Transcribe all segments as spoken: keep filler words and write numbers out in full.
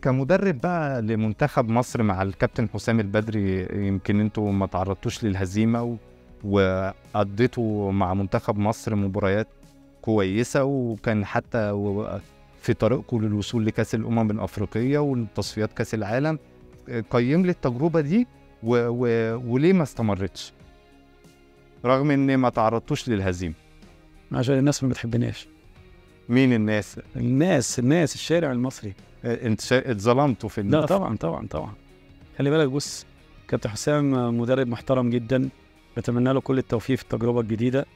كمدرب بقى لمنتخب مصر مع الكابتن حسام البدري، يمكن انتوا ما تعرضتوش للهزيمة و... وقضيتوا مع منتخب مصر مباريات كويسة، وكان حتى و... في طريقكم للوصول لكأس الأمم الأفريقية والتصفيات كأس العالم. قيم لي التجربة دي و... و... وليه ما استمرتش رغم ان ما تعرضتوش للهزيمة؟ عشان الناس ما بتحبناش. مين الناس؟ الناس الناس الشارع المصري. انت شا... اتظلمتوا في لا طبعا طبعا طبعا. خلي بالك، بص، كابتن حسام مدرب محترم جدا، بتمنى له كل التوفيق في التجربة الجديدة.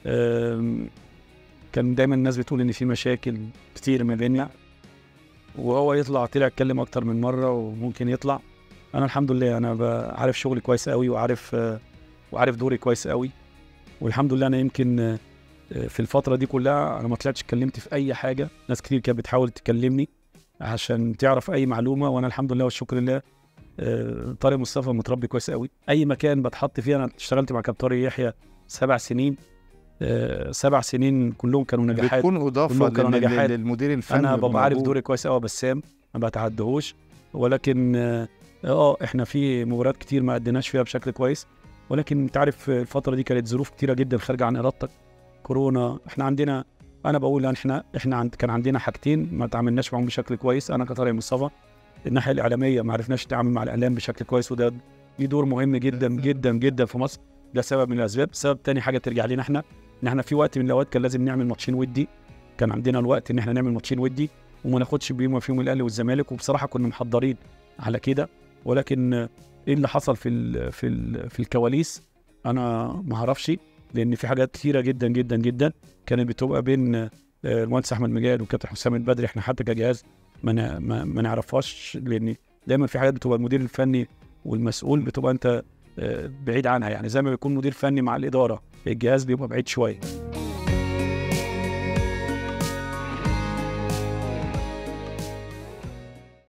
كان دايما الناس بتقول ان في مشاكل كتير ما بيننا، وهو يطلع طلع اتكلم اكتر من مرة وممكن يطلع. انا الحمد لله انا عارف شغلي كويس قوي، وعارف وعارف دوري كويس قوي، والحمد لله انا يمكن في الفترة دي كلها انا ما طلعتش اتكلمت في اي حاجة. ناس كتير كانت بتحاول تكلمني عشان تعرف اي معلومة، وانا الحمد لله والشكر لله طارق مصطفى متربي كويس قوي. اي مكان بتحط فيه، انا اشتغلت مع كابتن طارق يحيى سبع سنين، سبع سنين كلهم كانوا نجاحات، بتكون اضافه كانوا نجاحات. للمدير الفني. انا ببقى عارف دوري كويس قوي بسام، ما بتعدهوش، ولكن اه احنا في مباريات كتير ما اديناش فيها بشكل كويس، ولكن انت عارف الفتره دي كانت ظروف كتيره جدا خارجه عن ارادتك. كورونا، احنا عندنا، انا بقول احنا احنا عند كان عندنا حاجتين ما تعاملناش معهم بشكل كويس. انا كطارق مصطفى الناحيه الاعلاميه ما عرفناش نتعامل مع الاعلام بشكل كويس، وده ليه دور مهم جدا جدا جدا في مصر. ده سبب من الاسباب. سبب تاني حاجه ترجع لنا احنا، ان احنا في وقت من الاوقات كان لازم نعمل ماتشين ودي، كان عندنا الوقت ان احنا نعمل ماتشين ودي وما ناخدش بيهم فيهم الاهلي والزمالك، وبصراحه كنا محضرين على كده. ولكن ايه اللي حصل في ال في ال في الكواليس انا ما اعرفش، لان في حاجات كثيره جدا جدا جدا كانت بتبقى بين المهندس احمد مجاد والكابتن حسام البدري، احنا حتى كجهاز ما ما, ما نعرفهاش، لان دايما في حاجات بتبقى المدير الفني والمسؤول بتبقى انت بعيد عنها. يعني زي ما بيكون مدير فني مع الاداره، الجهاز بيبقى بعيد شويه.